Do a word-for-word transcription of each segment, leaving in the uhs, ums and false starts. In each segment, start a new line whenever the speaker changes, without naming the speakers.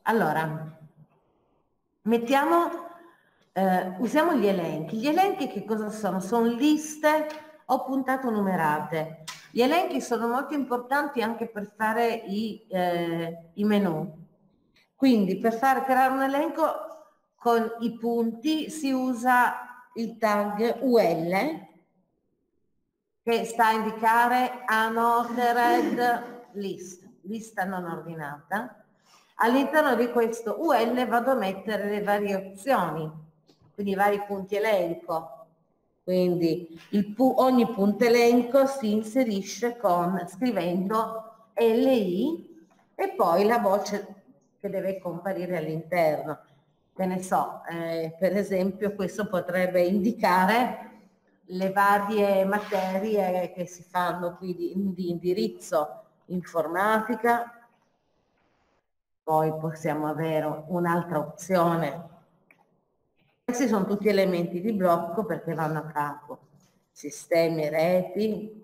Allora, mettiamo, eh, usiamo gli elenchi. Gli elenchi che cosa sono? Sono liste o puntate numerate. Gli elenchi sono molto importanti anche per fare i, eh, i menu. Quindi per far creare un elenco con i punti si usa il tag U L che sta a indicare unordered list, lista non ordinata. All'interno di questo U L vado a mettere le varie opzioni, quindi i vari punti elenco. Quindi il pu ogni punto elenco si inserisce con, scrivendo L I e poi la voce che deve comparire all'interno. Che ne so, eh, per esempio questo potrebbe indicare le varie materie che si fanno qui di, di indirizzo informatica. Poi possiamo avere un'altra opzione. Questi sono tutti elementi di blocco perché vanno a capo. Sistemi, reti.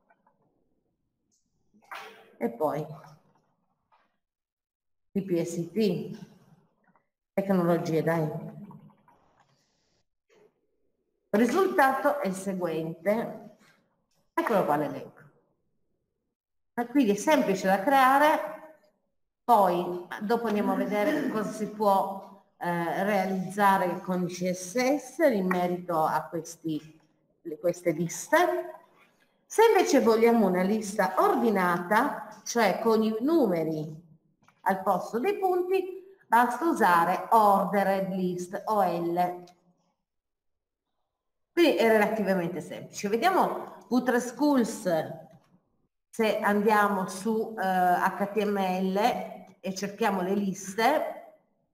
E poi P P S T. Tecnologie, dai. Il risultato è il seguente. Eccolo qua l'elenco. Quindi è semplice da creare. Poi dopo andiamo a vedere cosa si può eh, realizzare con il C S S in merito a questi, queste liste. Se invece vogliamo una lista ordinata, cioè con i numeri al posto dei punti, basta usare ordered list O L. Quindi è relativamente semplice. Vediamo Putreschools. Se andiamo su eh, H T M L e cerchiamo le liste,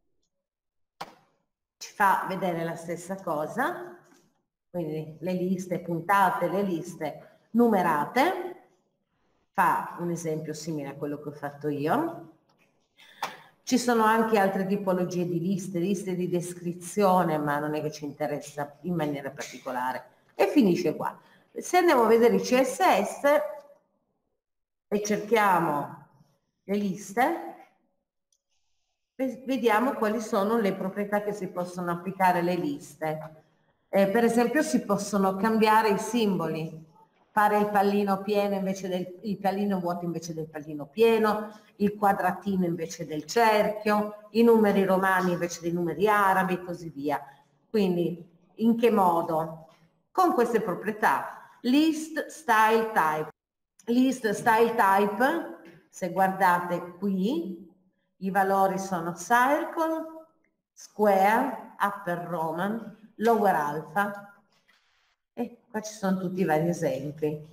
ci fa vedere la stessa cosa, quindi le liste puntate, le liste numerate, fa un esempio simile a quello che ho fatto io. Ci sono anche altre tipologie di liste, liste di descrizione, ma non è che ci interessa in maniera particolare. E finisce qua. Se andiamo a vedere i C S S e cerchiamo le liste, vediamo quali sono le proprietà che si possono applicare alle liste. Eh, per esempio si possono cambiare i simboli, fare il pallino pieno invece del il pallino vuoto invece del pallino pieno, il quadratino invece del cerchio, i numeri romani invece dei numeri arabi e così via. Quindi in che modo? Con queste proprietà. List style type. List style type, se guardate qui, i valori sono circle, square, upper roman, lower alpha e qua ci sono tutti i vari esempi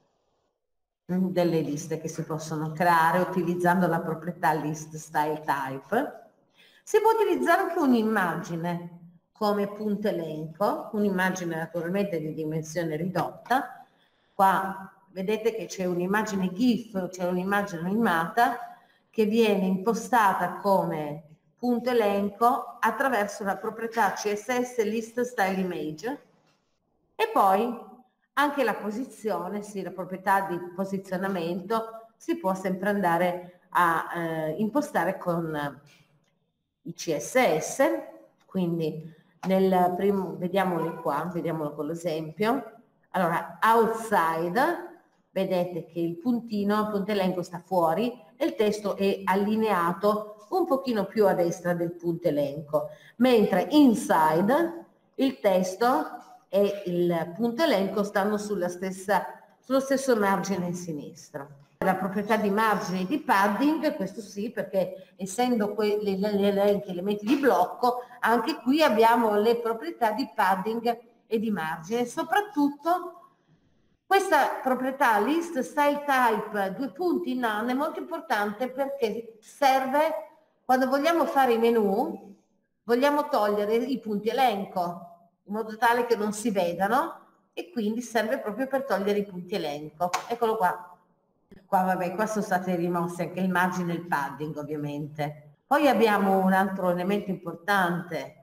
delle liste che si possono creare utilizzando la proprietà list style type. Si può utilizzare anche un'immagine come punto elenco, un'immagine naturalmente di dimensione ridotta. Qua vedete che c'è un'immagine GIF, c'è un'immagine animata che viene impostata come punto elenco attraverso la proprietà C S S list style image e poi anche la posizione, sì, la proprietà di posizionamento si può sempre andare a eh, impostare con eh, i C S S, quindi nel primo, vediamoli qua, vediamolo con l'esempio. Allora, outside, vedete che il puntino, il punto elenco sta fuori e il testo è allineato un pochino più a destra del punto elenco, mentre inside il testo e il punto elenco stanno sulla stessa, sullo stesso margine in sinistra. La proprietà di margine e di padding, questo sì, perché essendo quelli gli elenchi elementi di blocco, anche qui abbiamo le proprietà di padding e di margine. Soprattutto questa proprietà list style type due punti none è molto importante perché serve quando vogliamo fare i menu, vogliamo togliere i punti elenco in modo tale che non si vedano e quindi serve proprio per togliere i punti elenco. Eccolo qua. Qua vabbè, qua sono state rimosse anche il margine e il padding ovviamente. Poi abbiamo un altro elemento importante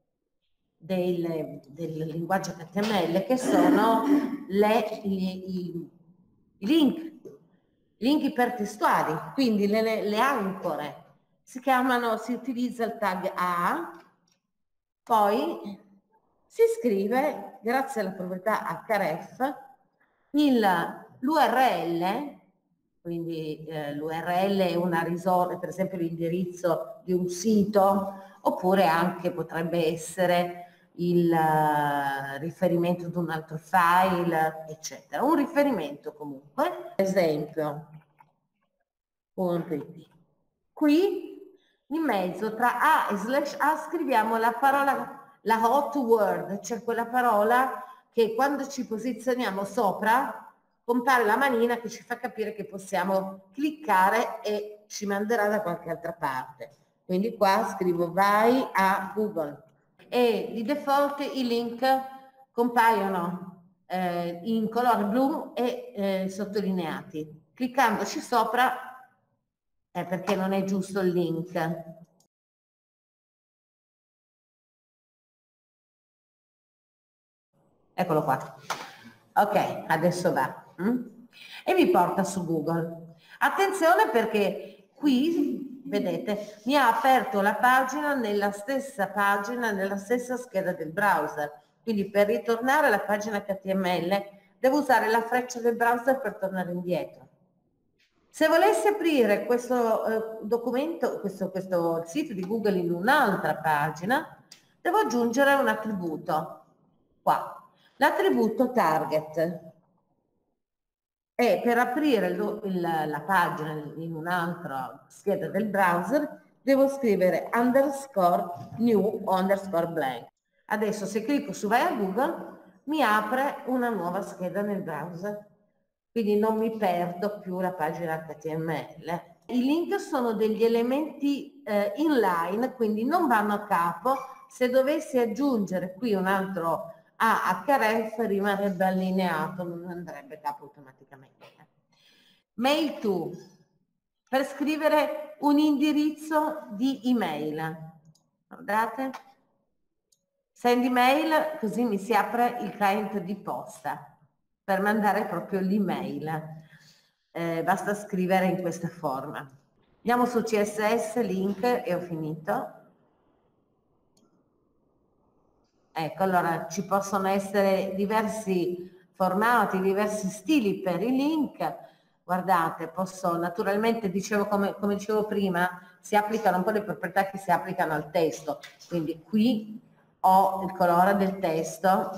del, del linguaggio H T M L che sono le, i, i, i link, link ipertestuali, quindi le, le ancore. si chiamano, si utilizza il tag A, poi si scrive, grazie alla proprietà href, l'U R L, quindi eh, l'U R L è una risorsa, per esempio l'indirizzo di un sito, oppure anche potrebbe essere il uh, riferimento ad un altro file, eccetera. Un riferimento comunque, esempio, punto it. Qui in mezzo tra A e slash A scriviamo la parola, la hot word, cioè quella parola che quando ci posizioniamo sopra compare la manina che ci fa capire che possiamo cliccare e ci manderà da qualche altra parte. Quindi qua scrivo vai a Google e di default i link compaiono eh, in colore blu e eh, sottolineati. Cliccandoci sopra è perché non è giusto il link. Eccolo qua. Ok, adesso va. Mm? E mi porta su Google. Attenzione perché qui, vedete, mi ha aperto la pagina nella stessa pagina, nella stessa scheda del browser. Quindi per ritornare alla pagina H T M L devo usare la freccia del browser per tornare indietro. Se volessi aprire questo eh, documento, questo, questo sito di Google in un'altra pagina, devo aggiungere un attributo. Qua, l'attributo target. E per aprire il, il, la pagina in un'altra scheda del browser, devo scrivere underscore new o underscore blank. Adesso se clicco su vai a Google, mi apre una nuova scheda nel browser. Quindi non mi perdo più la pagina H T M L. I link sono degli elementi eh, inline, quindi non vanno a capo. Se dovessi aggiungere qui un altro a href rimarrebbe allineato, non andrebbe a capo automaticamente. Mail to, per scrivere un indirizzo di email. Guardate. Send email, così mi si apre il client di posta per mandare proprio l'email. Eh, basta scrivere in questa forma. Andiamo su C S S, link e ho finito. Ecco, allora ci possono essere diversi formati, diversi stili per i link. Guardate, posso naturalmente, dicevo come, come dicevo prima, si applicano un po' le proprietà che si applicano al testo. Quindi qui ho il colore del testo,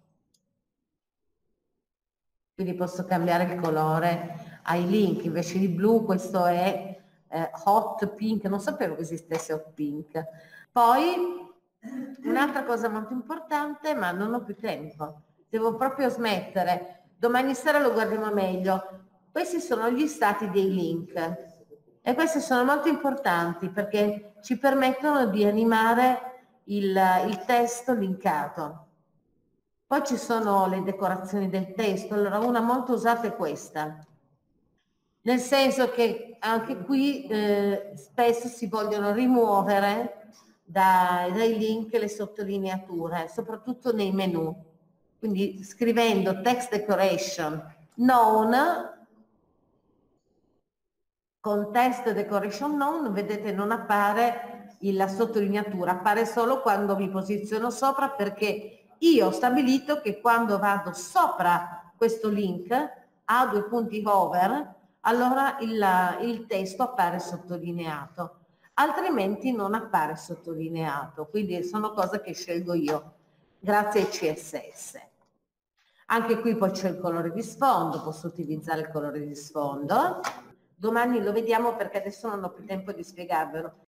quindi posso cambiare il colore ai link, invece di blu questo è eh, hot pink, non sapevo che esistesse hot pink. Poi un'altra cosa molto importante, ma non ho più tempo, devo proprio smettere, domani sera lo guardiamo meglio. Questi sono gli stati dei link e questi sono molto importanti perché ci permettono di animare il, il testo linkato. Poi ci sono le decorazioni del testo, allora una molto usata è questa, nel senso che anche qui eh, spesso si vogliono rimuovere dai, dai link le sottolineature, soprattutto nei menu. Quindi scrivendo text decoration known, con text decoration known, vedete non appare la sottolineatura, appare solo quando mi posiziono sopra perché io ho stabilito che quando vado sopra questo link a due punti over, allora il, il testo appare sottolineato, altrimenti non appare sottolineato, quindi sono cose che scelgo io grazie ai C S S. Anche qui poi c'è il colore di sfondo, posso utilizzare il colore di sfondo. Domani lo vediamo perché adesso non ho più tempo di spiegarvelo.